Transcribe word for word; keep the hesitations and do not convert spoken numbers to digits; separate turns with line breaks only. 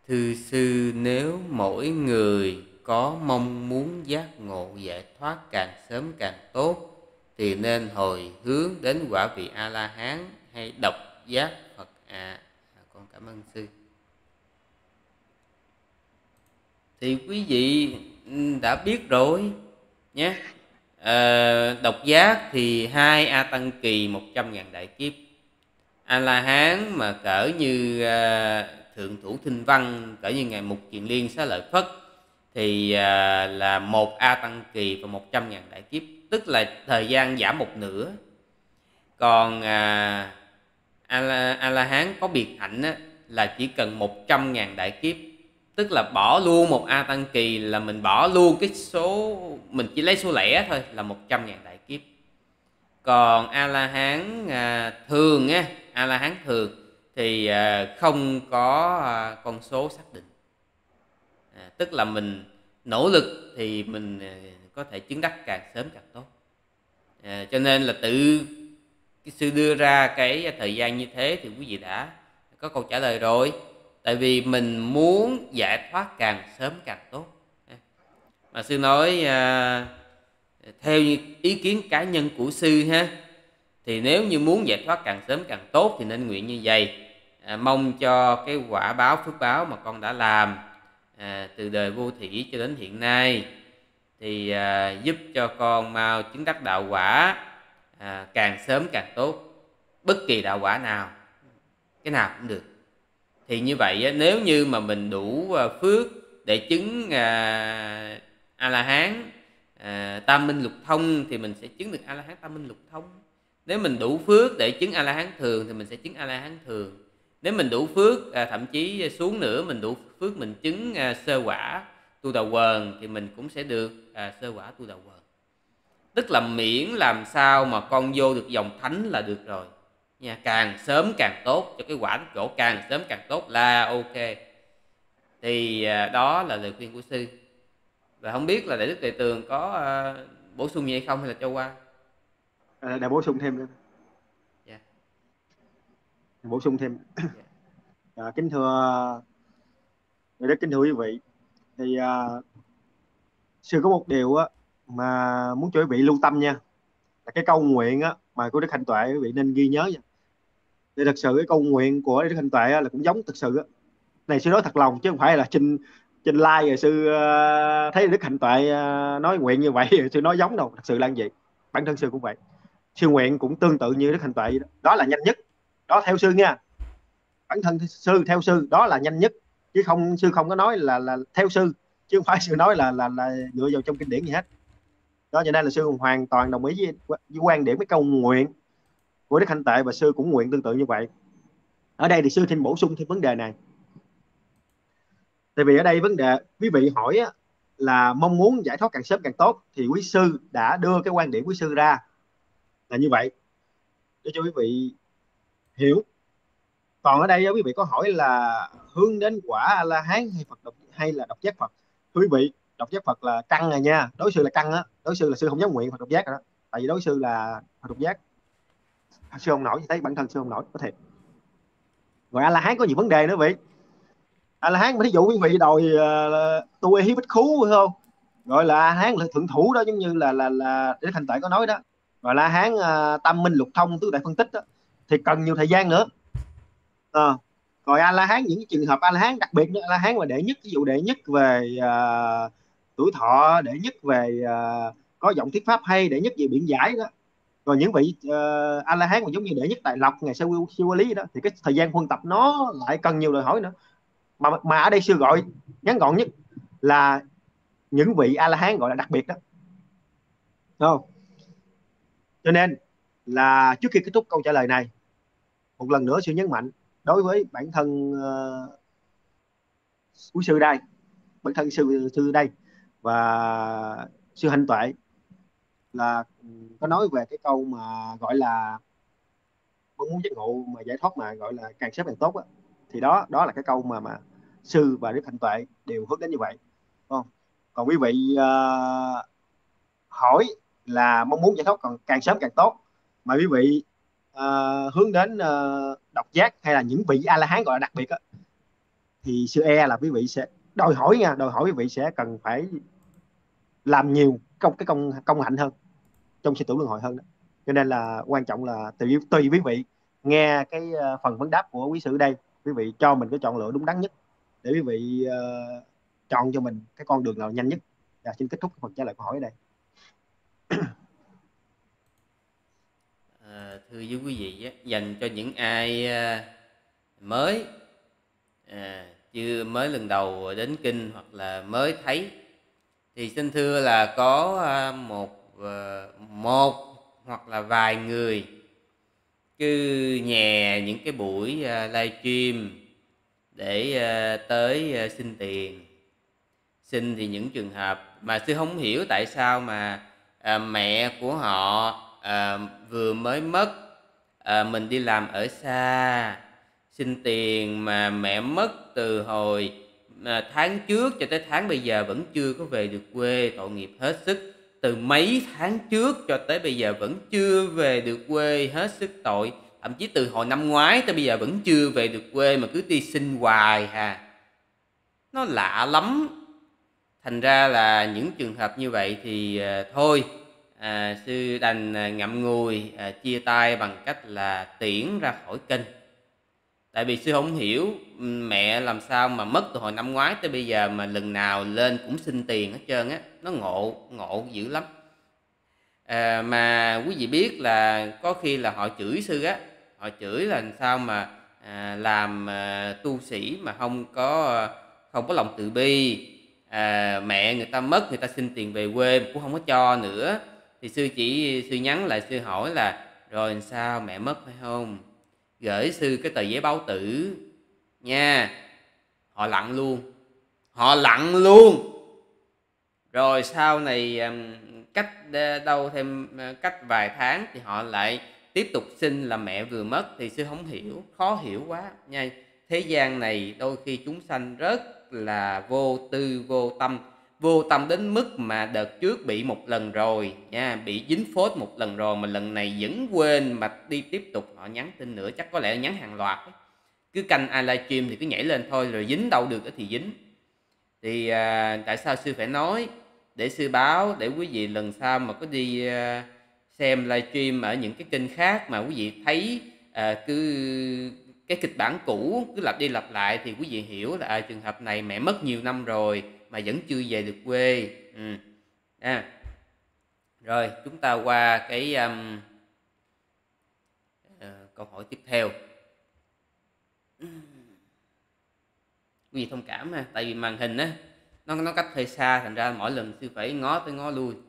Thưa sư, nếu mỗi người có mong muốn giác ngộ giải thoát càng sớm càng tốt thì nên hồi hướng đến quả vị A La Hán hay độc giác Phật ạ? À, con cảm ơn sư. Thì quý vị đã biết rồi nhé. À, độc giác thì hai A Tăng Kỳ một trăm ngàn đại kiếp. A La Hán mà cỡ như à, thượng thủ Thinh Văn, cỡ như ngài Mục Kiền Liên Xá Lợi Phất thì à, là một A Tăng Kỳ và một trăm ngàn đại kiếp, tức là thời gian giảm một nửa. Còn à, A La, A La Hán có biệt hạnh á, là chỉ cần một trăm ngàn đại kiếp, tức là bỏ luôn một A Tăng Kỳ là mình bỏ luôn cái số, mình chỉ lấy số lẻ thôi là một trăm ngàn đại kiếp. Còn A La Hán à, thường á, A La Hán thường thì à, không có à, con số xác định. À, tức là mình nỗ lực thì mình à, có thể chứng đắc càng sớm càng tốt. À, cho nên là tự cái sư đưa ra cái thời gian như thế thì quý vị đã có câu trả lời rồi. Tại vì mình muốn giải thoát càng sớm càng tốt. Mà sư nói à, theo ý kiến cá nhân của sư ha, thì nếu như muốn giải thoát càng sớm càng tốt thì nên nguyện như vậy. À, mong cho cái quả báo phước báo mà con đã làm à, từ đời vô thủy cho đến hiện nay thì à, giúp cho con mau chứng đắc đạo quả à, càng sớm càng tốt, bất kỳ đạo quả nào, cái nào cũng được. Thì như vậy nếu như mà mình đủ phước để chứng à, A La Hán à, Tam Minh Lục Thông thì mình sẽ chứng được A La Hán Tam Minh Lục Thông. Nếu mình đủ phước để chứng A La Hán thường thì mình sẽ chứng A La Hán thường. Nếu mình đủ phước à, thậm chí xuống nữa mình đủ phước mình chứng à, sơ quả tu đà quần thì mình cũng sẽ được à, sơ quả tu đà quần. Tức là miễn làm sao mà con vô được dòng thánh là được rồi nha, càng sớm càng tốt, cho cái quả chỗ càng sớm càng tốt là ok. Thì à, đó là lời khuyên của sư. Và không biết là Đại Đức Đại Tường có à, bổ sung gì hay không hay là cho qua?
À, để bổ sung thêm nữa.
Yeah.
Bổ sung thêm.
Yeah.
À, kính thưa rất kính thưa quý vị, thì à, sư có một điều á mà muốn cho quý vị lưu tâm nha, là cái câu nguyện á mà của Đức Hạnh Tuệ, quý vị nên ghi nhớ nha. Thì thật sự cái câu nguyện của Đức Hạnh Tuệ á, là cũng giống thực sự á. Này sư nói thật lòng chứ không phải là trên trên like rồi sư uh, thấy Đức Hạnh Tuệ uh, nói nguyện như vậy rồi sư nói giống đâu, thật sự là như vậy. Bản thân sư cũng vậy, sư nguyện cũng tương tự như Đức Hạnh Tuệ đó. Đó là nhanh nhất, đó theo sư nha. Bản thân sư theo sư đó là nhanh nhất, chứ không, sư không có nói là là theo sư, chứ không phải sư nói là là là dựa vào trong kinh điển gì hết. Đó, cho nên là sư hoàn toàn đồng ý với, với quan điểm cái câu nguyện của Đức Hạnh Tuệ, và sư cũng nguyện tương tự như vậy. Ở đây thì sư xin bổ sung thêm vấn đề này. Tại vì ở đây vấn đề quý vị hỏi á, là mong muốn giải thoát càng sớm càng tốt, thì quý sư đã đưa cái quan điểm quý sư ra là như vậy để cho quý vị hiểu. Còn ở đây quý vị có hỏi là hướng đến quả A La Hán hay Phật độc, hay là độc giác Phật. Thưa quý vị, độc giác Phật là căn rồi nha, đối sư là căn á, đối sư là sư không dám nguyện Phật độc giác rồi đó. Tại vì đối sư là Phật độc giác sư không nổi, thấy bản thân sư không nổi, có thiệt. Rồi A La Hán có nhiều vấn đề nữa vị. A La Hán mà thí dụ quý vị đòi uh, tu y hí bích khú phải không, gọi là A La Hán là thượng thủ đó, giống như là là là để thành tệ có nói đó, gọi là A La Hán uh, tam minh lục thông tứ đại phân tích đó, thì cần nhiều thời gian nữa. À, rồi A La Hán, những cái trường hợp A La Hán đặc biệt nữa, A La Hán mà đệ nhất, ví dụ đệ nhất về uh, tuổi thọ, đệ nhất về uh, có giọng thuyết pháp hay, đệ nhất về biện giải đó. Rồi những vị uh, A La Hán mà giống như đệ nhất Tài Lộc, ngày sau siêu lý đó, thì cái thời gian huân tập nó lại cần nhiều đòi hỏi nữa. Mà mà ở đây sư gọi ngắn gọn nhất là những vị A La Hán gọi là đặc biệt đó, đúng không? Cho nên là trước khi kết thúc câu trả lời này, một lần nữa sư nhấn mạnh đối với bản thân uh, quý sư đây, bản thân sư sư đây và sư Hạnh Tuệ, là có nói về cái câu mà gọi là mong muốn giác ngộ mà giải thoát mà gọi là càng sớm càng tốt á, thì đó đó là cái câu mà mà sư và Đức Hạnh Tuệ đều hướng đến như vậy, đúng không? Còn quý vị uh, hỏi là mong muốn giải thoát còn càng sớm càng tốt, mà quý vị uh, hướng đến uh, độc giác hay là những vị A La Hán gọi là đặc biệt á, thì sư e là quý vị sẽ đòi hỏi nha, đòi hỏi quý vị sẽ cần phải làm nhiều công cái công công hạnh hơn trong sinh tử luân hồi hơn đó. Cho nên là quan trọng là tùy tùy quý vị nghe cái ờ, phần vấn đáp của quý sư đây, quý vị cho mình cái chọn lựa đúng đắn nhất để quý vị ờ, chọn cho mình cái con đường nào nhanh nhất. Và xin kết thúc phần trả lời câu hỏi ở đây.
À, thưa với quý vị á, dành cho những ai à, mới à, chưa mới lần đầu đến kinh hoặc là mới thấy, thì xin thưa là có à, một à, một hoặc là vài người cứ nhè những cái buổi à, livestream để à, tới à, xin tiền. Xin thì những trường hợp mà sư không hiểu tại sao mà à, mẹ của họ à, vừa mới mất, à, mình đi làm ở xa, xin tiền mà mẹ mất từ hồi à, tháng trước cho tới tháng bây giờ vẫn chưa có về được quê, tội nghiệp hết sức. Từ mấy tháng trước cho tới bây giờ vẫn chưa về được quê, hết sức tội. Thậm chí từ hồi năm ngoái tới bây giờ vẫn chưa về được quê mà cứ đi xin hoài hà. Nó lạ lắm. Thành ra là những trường hợp như vậy thì à, thôi à, sư đành à, ngậm ngùi à, chia tay bằng cách là tiễn ra khỏi kênh. Tại vì sư không hiểu mẹ làm sao mà mất từ hồi năm ngoái tới bây giờ mà lần nào lên cũng xin tiền hết trơn á. Nó ngộ, ngộ dữ lắm. À, mà quý vị biết là có khi là họ chửi sư á, họ chửi là làm sao mà à, làm à, tu sĩ mà không có không có lòng từ bi, à, mẹ người ta mất người ta xin tiền về quê cũng không có cho nữa. Thì sư chỉ sư nhắn lại, sư hỏi là rồi làm sao mẹ mất phải không, gửi sư cái tờ giấy báo tử nha. Họ lặng luôn, họ lặng luôn. Rồi sau này cách đâu thêm cách vài tháng thì họ lại tiếp tục xin là mẹ vừa mất. Thì sư không hiểu, khó hiểu quá nha. Thế gian này đôi khi chúng sanh rất là vô tư vô tâm, vô tâm đến mức mà đợt trước bị một lần rồi nha, bị dính phốt một lần rồi mà lần này vẫn quên mà đi tiếp tục họ nhắn tin nữa, chắc có lẽ nhắn hàng loạt ấy. Cứ canh ai livestream thì cứ nhảy lên thôi, rồi dính đâu được thì dính. Thì à, tại sao sư phải nói để sư báo, để quý vị lần sau mà có đi à, xem livestream ở những cái kênh khác mà quý vị thấy à, cứ cái kịch bản cũ cứ lặp đi lặp lại thì quý vị hiểu là à, trường hợp này mẹ mất nhiều năm rồi mà vẫn chưa về được quê. Ừ. À. Rồi chúng ta qua cái um, uh, câu hỏi tiếp theo. Quý vị thông cảm ha, tại vì màn hình á nó nó cách hơi xa, thành ra mỗi lần sư phải ngó tới ngó lui.